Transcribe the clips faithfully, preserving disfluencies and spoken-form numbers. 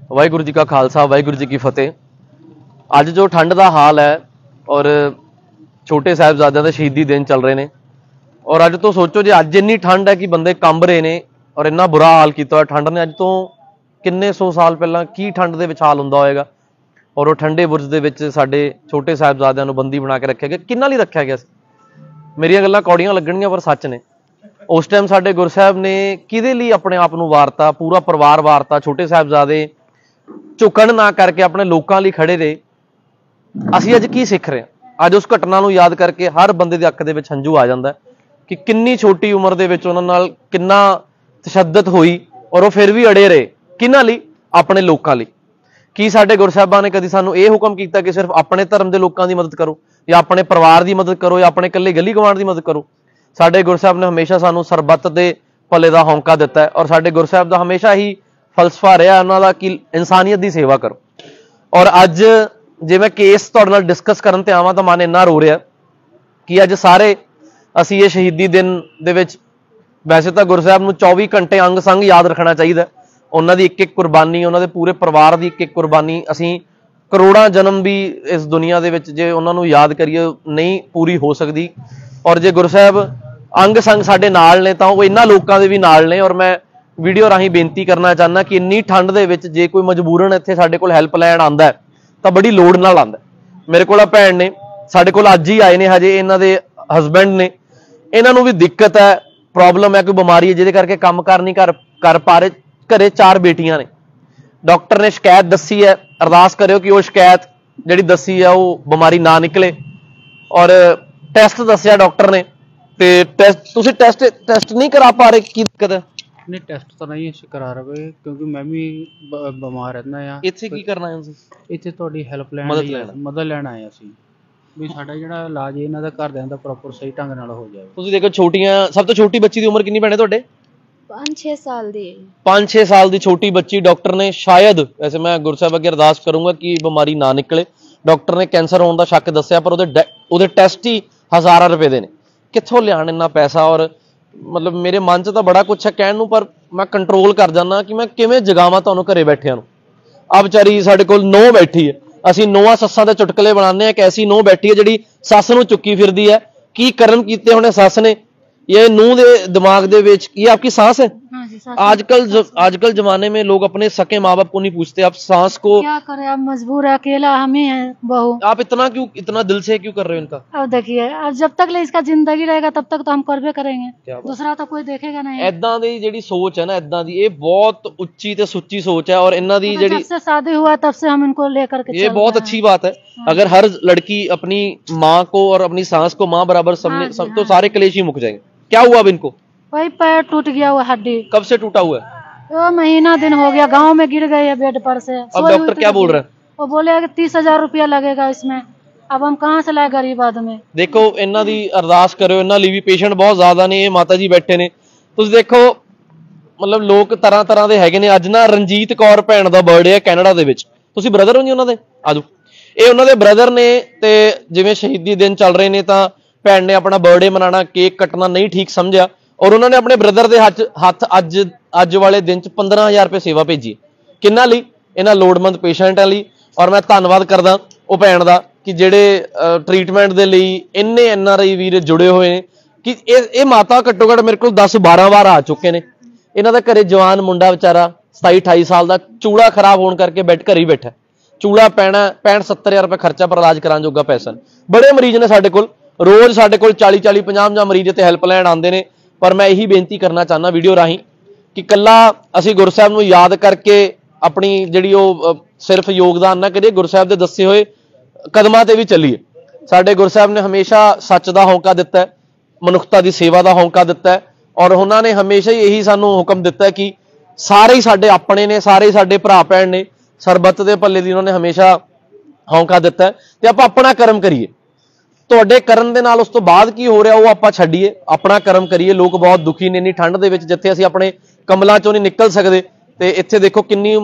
वाहिगुरू जी का खालसा वाहिगुरू जी की फतेह। अज जो ठंड का हाल है और छोटे साहिबजादे शहीदी दिन चल रहे हैं और अज तो सोचो जो अज इन्नी ठंड है कि बंदे कंब रहे हैं और इन्ना बुरा हाल किया ठंड ने। अज तो किन्ने सौ साल पहला की ठंड के हाल होंदा होएगा और वो ठंडे बुरज दे विच साडे छोटे साहिबजादियां नूं बंदी बना के रखा गया। किन्ना लई रखा गया? मेरिया गल्लां कौड़ियां लगणगीਆਂ पर सच ने। उस टाइम साडे गुरसाहिब ने किहदे लई अपने आप नूं वारता, पूरा परिवार वारता, छोटे साहिबजादे झुकण ना करके अपने लोकां लई खड़े रहे। असीं अज की सिख रहे हैं? अज उस घटना नूं याद करके हर बंदे दी अख दे विच हंझू आ जांदा कि किन्नी छोटी उम्र दे विच उन्हां नाल किन्ना तशद्दद होई और वो फिर भी अड़े रहे। किन्हां लई? अपने लोकां लई। की साडे गुरसाहिबां ने कदी सानूं ये हुक्म कीता कि सिर्फ अपने धर्म के लोगों की मदद करो या अपने परिवार की मदद करो या अपने कल्ले गली गवांढ की मदद करो? साडे गुरसाहिब ने हमेशा सानूं सरबत के भले का हौंका दिता है और साडे गुरसाहिब का हमेशा ही फलसफा रहा उन्हां दा कि इंसानियत की सेवा करो। और अज जे मैं केस तुहाडे नाल डिस्कस करन ते आवां तां मन इन्ना रो रहा कि अज सारे असीं ये शहीदी दिन दे विच वैसे तो गुरसाहिब नूं चौबी घंटे अंग संग याद रखना चाहिए। उन्हां दी एक एक कुर्बानी, उन्हां दे पूरे परिवार की एक एक कुर्बानी असीं करोड़ां जन्म भी इस दुनिया दे विच जे उन्हां नूं याद करिए नहीं पूरी हो सकती। और जे गुरसाहिब अंग संग साडे नाल ने तां वो इन्हां लोकां दे भी नाल ने। और मैं वीडियो राहीं बेनती करना चाहना कि इन्नी ठंड दे विच जे कोई मजबूरन इत्थे साडे कोल हैल्प लैण आंदा है तां बड़ी लोड़ नाल आंदा है। मेरे कोल भैण ने साडे कोल अज ही आए ने, हजे इन्हां दे हसबैंड ने, इन्हां नूं भी दिक्कत है, प्रॉब्लम है, कोई बीमारी है जिहदे करके काम कार नहीं कर कर पा रहे। घरे चार बेटियां ने, डॉक्टर ने शिकायत दसी है, अरदास करियो कि वो शिकायत जिहड़ी दसी है वो बीमारी ना निकले। और टेस्ट दसिया डॉक्टर ने ते टेस्ट तुसीं टेस्ट टेस्ट नहीं करा पा रहे, की दिक्कत है? नहीं टेस्ट तो नहीं करा रहे क्योंकि मैं भी बीमार रहना है। इत्थे की करना है तुसीं? इत्थे तुहाडी हेल्प लैण मदद लई लैण मदद लैण आए असीं भी साडा जिहड़ा इलाज है इन्हां दा घरदिआं दा प्रॉपर सही ढंग नाल हो जाए। तुसीं देखो छोटियां, सब तो छोटी बच्ची की उम्र कितनी भैणे तुहाडे? पाँच छे साल दी पाँच छे साल की छोटी बच्ची। डॉक्टर ने शायद, वैसे मैं गुरसाहिब अगे अरदास करूंगा कि बीमारी ना निकले, डॉक्टर ने कैंसर होने का शक दसिया पर उहदे टेस्ट ही हज़ारां रुपए दे ने। कित्थों लियाण इन्ना पैसा? और मतलब मेरे मन च तो बड़ा कुछ है कहण नूं पर मैं कंट्रोल कर जाना कि मैं किवें जगावां तुहानूं घरे बैठिआं नूं। आ बेचारी साडे कोल नौं बैठी है, असीं नौंवां सस्सां दे चुटकले बनाने एक ऐसी नौं बैठी है जिहड़ी सੱਸ नूं चुक्की फिरदी है। की कर्म कीते होणे सੱਸ ने? ये नूंह दे दिमाग दे विच ये आपकी सांस है। हाँ जी, आजकल आजकल जमाने में लोग अपने सके माँ बाप को नहीं पूछते। आप सांस को क्या करें, अब मजबूर है, अकेला हम ही हैं बहू। आप इतना क्यों, इतना दिल से क्यों कर रहे हो इनका? अब देखिए, अब जब तक ले इसका जिंदगी रहेगा तब तक तो हम करबे करेंगे, दूसरा तो कोई देखेगा नहीं। ऐदां दी जिहड़ी सोच है ना, ऐदां दी ये बहुत उच्ची ते सुच्ची सोच है। और इन्हां दी जिहड़ी जब से शादी हुआ तब से हम इनको लेकर के ये बहुत अच्छी बात है। अगर हर लड़की अपनी माँ को और अपनी सांस को माँ बराबर समझे सब तो सारे कलेश ही मुक जाएंगे। क्या हुआ अब इनको? वही पैर टूट गया, वो हड्डी। कब से टूटा हुआ है? वो महीना दिन हो गया, गांव में गिर गई है बेड पर से। अब डॉक्टर क्या बोल रहे हैं? वो बोले कि तीस हजार रुपया लगेगा इसमें। अब हम कहाँ से लाए गरीब आदमी? देखो इन्हां दी अरदास करो, इन्हां लई भी पेशेंट बहुत ज्यादा ने। ये माता जी बैठे ने, तुसीं देखो मतलब लोग तरह तरह के हैगे ने। अज ना रणजीत कौर भैन का बर्थडे है कैनेडा दे विच। तुसीं ब्रदर हो जी उन्हां दे? आजो, ये उन्हां दे ब्रदर ने ते जिवें शहीदी दिन चल रहे ने तां भैन ने अपना बर्थडे मनाना, केक कटना नहीं ठीक समझिया और उन्होंने अपने ब्रदर के हथ हथ अज अज वाले दिन च पंद्रह हज़ार रुपये सेवा भेजी। किन्ना लई? इन्हां लोड़मंद पेशेंटां लई। और मैं धन्नवाद करदा वो भैन का कि जिहड़े ट्रीटमेंट के लिए इन्ने एन आर आई वीर जुड़े हुए हैं कि ये माता घट्टो घट्ट मेरे को दस बारह बार आ चुके हैं। इन्हां दा घरे जवान मुंडा बेचारा सताई अठाई साल का चूड़ा खराब होने करके बैठ घर ही बैठा, चूड़ा पैना पैंठ सत्तर हज़ार रुपये खर्चा पर इलाज कराने जोगा पैसा। बड़े मरीज ने साडे कोल, रोज़ साडे कोल चाली चाली पचास पचास मरीज इत्थे हैल्प लैण आंदे ने। पर मैं यही बेनती करना चाहना वीडियो राही कि कला असीं गुरसाहिब नूं याद करके अपनी जिहड़ी वो सिर्फ योगदान ना करिए, गुरसाहिब दे दस्से होए कदमां ते भी चलीए। साडे गुरसाहिब ने हमेशा सच दा हौंका दिता है, मनुखता दी सेवा दा हौंका दिता है और उन्होंने हमेशा ही यही सानूं हुक्म दिता है कि सारे ही साडे अपने ने, सारे ही साडे भरा भैन ने। सरबत दे भले दी उन्होंने हमेशा हौंका दिता है ते आपां अपना कर्म करिए। तुहाडे करन दे नाल उस तो बाद की हो रहा वो आपां छड्डीए, अपना कर्म करिए। लोग बहुत दुखी ने इन्नी ठंड दे विच, जिथे असीं अपने कमलों चों नहीं निकल सकते ते इत्थे देखो किन्नी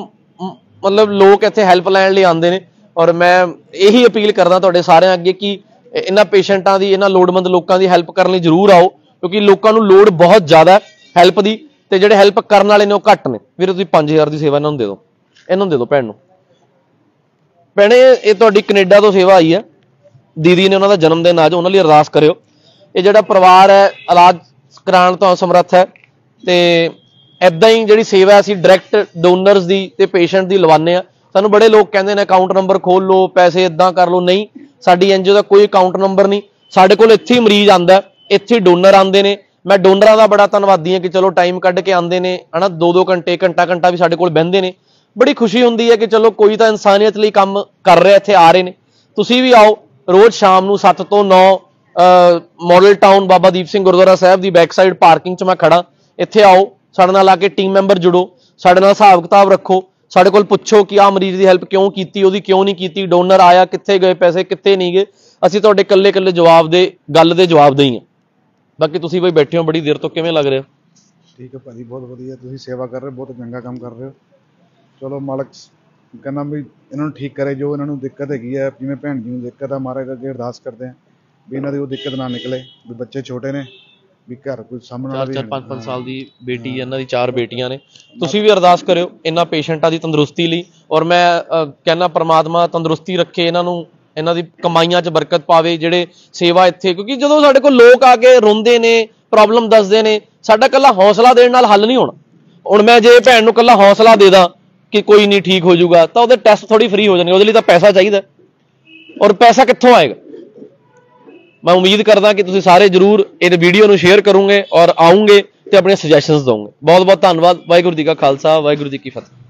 मतलब लोग इत्थे हैल्प लैण लई आंदे ने। और मैं यही अपील करदा तुहाडे सारिआं अगे कि इन्हां पेशेंटां दी, इन्हां लोड़मंद लोकां दी हैल्प करन लई जरूर आओ क्योंकि लोकां नूं लोड़ बहुत ज़्यादा है हैल्प दी ते जिहड़े हैल्प करन वाले ने वो घट ने। वीर तुसीं पांच हज़ार दी सेवा इन्हां नूं दे दो। ਇਹਨੂੰ ਦੇ ਦਿਓ ਭੈਣ ਨੂੰ। ਭੈਣੇ ਇਹ ਤੁਹਾਡੀ ਕੈਨੇਡਾ ਤੋਂ ਸੇਵਾ ਆਈ ਹੈ, ਦੀਦੀ ਨੇ ਉਹਨਾਂ ਦਾ ਜਨਮ ਦਿਨ ਅੱਜ, ਉਹਨਾਂ ਲਈ ਅਰਦਾਸ ਕਰਿਓ। ਇਹ ਜਿਹੜਾ ਪਰਿਵਾਰ ਹੈ ਇਲਾਜ ਕਰਾਉਣ ਤੋਂ ਅਸਮਰੱਥ ਹੈ, ਤੇ ਇੱਦਾਂ ਹੀ ਜਿਹੜੀ ਸੇਵਾ ਅਸੀਂ ਡਾਇਰੈਕਟ ਡੋਨਰਸ ਦੀ ਤੇ ਪੇਸ਼ੈਂਟ ਦੀ ਲਵਾਉਂਦੇ ਆ। ਸਾਨੂੰ ਬੜੇ ਲੋਕ ਕਹਿੰਦੇ ਨੇ ਅਕਾਊਂਟ ਨੰਬਰ ਖੋਲ ਲਓ, ਪੈਸੇ ਇੱਦਾਂ ਕਰ ਲਓ। ਨਹੀਂ, ਸਾਡੀ ਐਨਜੀਓ ਦਾ ਕੋਈ ਅਕਾਊਂਟ ਨੰਬਰ ਨਹੀਂ। ਸਾਡੇ ਕੋਲ ਇੱਥੇ ਹੀ ਮਰੀਜ਼ ਆਉਂਦਾ, ਇੱਥੇ ਹੀ ਡੋਨਰ ਆਉਂਦੇ ਨੇ। ਮੈਂ ਡੋਨਰਾਂ ਦਾ ਬੜਾ ਧੰਨਵਾਦੀ ਹਾਂ ਕਿ ਚਲੋ ਟਾਈਮ ਕੱਢ ਕੇ ਆਉਂਦੇ ਨੇ, ਹਨਾ, ਦੋ ਦੋ ਘੰਟੇ ਘੰਟਾ ਘੰਟਾ ਵੀ ਸਾਡੇ ਕੋਲ ਬਹਿੰਦੇ ਨੇ। ਬੜੀ ਖੁਸ਼ੀ ਹੁੰਦੀ ਹੈ ਕਿ ਚਲੋ ਕੋਈ ਤਾਂ ਇਨਸਾਨੀਅਤ ਲਈ ਕੰਮ ਕਰ ਰਿਹਾ, ਇੱਥੇ ਆ ਰਹੇ ਨੇ। ਤੁਸੀਂ ਵੀ ਆਓ, ਰੋਜ਼ ਸ਼ਾਮ ਨੂੰ ਸੱਤ ਤੋਂ ਨੌ ਮਾਡਲ ਟਾਊਨ ਬਾਬਾ ਦੀਪ ਸਿੰਘ ਗੁਰਦੁਆਰਾ ਸਾਹਿਬ ਦੀ ਬੈਕ ਸਾਈਡ ਪਾਰਕਿੰਗ 'ਚ ਮੈਂ ਖੜਾ। ਇੱਥੇ ਆਓ, ਸਾਡੇ ਨਾਲ ਆ ਕੇ ਟੀਮ ਮੈਂਬਰ ਜੁੜੋ, ਸਾਡੇ ਨਾਲ ਹਿਸਾਬ ਕਿਤਾਬ ਰੱਖੋ, ਸਾਡੇ ਕੋਲ ਪੁੱਛੋ ਕਿ ਆਹ ਮਰੀਜ਼ ਦੀ ਹੈਲਪ ਕਿਉਂ ਕੀਤੀ, ਉਹਦੀ ਕਿਉਂ ਨਹੀਂ ਕੀਤੀ, ਡੋਨਰ ਆਇਆ, ਕਿੱਥੇ ਗਏ ਪੈਸੇ, ਕਿੱਥੇ ਨਹੀਂ ਗਏ। ਅਸੀਂ ਤੁਹਾਡੇ ਇਕੱਲੇ ਇਕੱਲੇ ਜਵਾਬ ਦੇ ਗੱਲ ਦੇ ਜਵਾਬ ਦੇ ਹੀ ਹਾਂ। ਬਾਕੀ ਤੁਸੀਂ ਬਈ ਬੈਠੇ ਹੋ ਬੜੀ ਦੇਰ ਤੋਂ, ਕਿਵੇਂ ਲੱਗ ਰਿਹਾ? ਠੀਕ ਹੈ ਭਾਜੀ, ਬਹੁਤ ਵਧੀਆ, ਤੁਸੀਂ ਸੇਵਾ ਕਰ ਰਹੇ ਹੋ, ਬਹੁਤ ਚੰਗਾ ਕੰਮ ਕਰ ਰਹੇ ਹੋ। ਚਲੋ ਮਾਲਕ ਕਹਿੰਦਾ ਵੀ ਇਹਨਾਂ ਨੂੰ ਠੀਕ ਕਰੇ, ਜੋ ਇਹਨਾਂ ਨੂੰ ਦਿੱਕਤ ਹੈਗੀ ਹੈ, ਜਿਵੇਂ ਭੈਣ ਜੀ ਨੂੰ ਦਿੱਕਤ ਆ, ਮਹਾਰਾਜ ਅੱਗੇ ਅਰਦਾਸ ਕਰਦੇ ਹਾਂ ਵੀ ਇਹਨਾਂ ਦੀ ਉਹ ਦਿੱਕਤ ਨਾ ਨਿਕਲੇ। ਵੀ ਬੱਚੇ ਛੋਟੇ ਨੇ, ਵੀ ਘਰ ਕੋਈ ਸਾਹਮਣੇ ਚਾਰ ਚਾਰ ਪੰਜ ਪੰਜ ਸਾਲ ਦੀ ਬੇਟੀ ਹੈ, ਇਹਨਾਂ ਦੀ ਚਾਰ ਬੇਟੀਆਂ ਨੇ। ਤੁਸੀਂ ਵੀ ਅਰਦਾਸ ਕਰਿਓ ਇਹਨਾਂ ਪੇਸ਼ੈਂਟਾਂ ਦੀ ਤੰਦਰੁਸਤੀ ਲਈ। ਔਰ ਮੈਂ ਕਹਿੰਦਾ ਪ੍ਰਮਾਤਮਾ ਤੰਦਰੁਸਤੀ ਰੱਖੇ ਇਹਨਾਂ ਨੂੰ, ਇਹਨਾਂ ਦੀ ਕਮਾਈਆਂ 'ਚ ਬਰਕਤ ਪਾਵੇ ਜਿਹੜੇ ਸੇਵਾ ਇੱਥੇ, ਕਿਉਂਕਿ ਜਦੋਂ ਸਾਡੇ ਕੋਲ ਲੋਕ ਆ ਕੇ ਰੋਂਦੇ ਨੇ, ਪ੍ਰੋਬਲਮ ਦੱਸਦੇ ਨੇ, ਸਾਡਾ ਇਕੱਲਾ ਹੌਸਲਾ ਦੇਣ ਨਾਲ ਹੱਲ ਨਹੀਂ ਹੋਣਾ। ਹੁਣ ਮੈਂ ਜੇ ਭੈਣ ਨੂੰ ਇਕੱਲਾ ਹੌਸਲਾ ਦੇ ਦਾਂ ਕਿ ਕੋਈ ਨਹੀਂ ਠੀਕ ਹੋ ਜਾਊਗਾ, ਤਾਂ ਉਹਦੇ ਟੈਸਟ ਥੋੜੀ ਫ੍ਰੀ ਹੋ ਜਾਣਗੇ, ਉਹਦੇ ਲਈ ਤਾਂ ਪੈਸਾ ਚਾਹੀਦਾ। ਔਰ ਪੈਸਾ ਕਿੱਥੋਂ ਆਏਗਾ? ਮੈਂ ਉਮੀਦ ਕਰਦਾ ਕਿ ਤੁਸੀਂ ਸਾਰੇ ਜ਼ਰੂਰ ਇਹ ਵੀਡੀਓ ਨੂੰ ਸ਼ੇਅਰ ਕਰੋਗੇ ਔਰ ਆਉਂਗੇ ਤੇ ਆਪਣੇ ਸੁਜੈਸ਼ਨਸ ਦੋਗੇ। ਬਹੁਤ ਬਹੁਤ ਧੰਨਵਾਦ। ਵਾਹਿਗੁਰੂ ਜੀ ਕਾ ਖਾਲਸਾ, ਵਾਹਿਗੁਰੂ ਜੀ ਕੀ ਫਤਿਹ।